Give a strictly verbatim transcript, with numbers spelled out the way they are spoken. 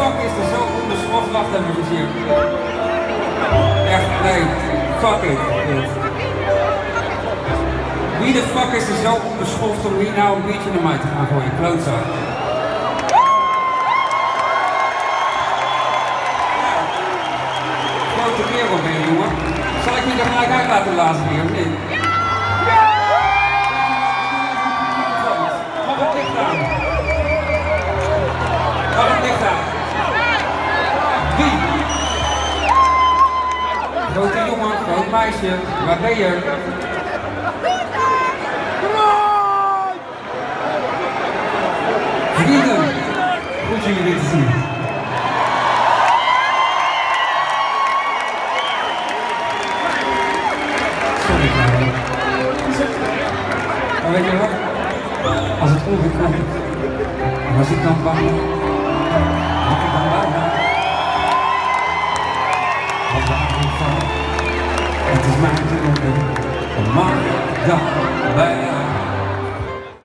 fuck is er zo onbeschoft? Wacht even hier. Echt, nee. Fuck it. Wie de fuck is er zo onbeschoft om hier nou een biertje naar mij te gaan gooien? Klootzak. Grote kerel ben je, jongen. Zal ik niet er gelijk uit laten laten hier, of niet? Mag het licht aan? Mag het licht aan? Wie? Grote jongen, groot meisje, waar ben je? Vrienden, goed jullie weer te zien. Sorry, Clara. Maar weet je wat? Als het ongekomen is, was ik dan bang?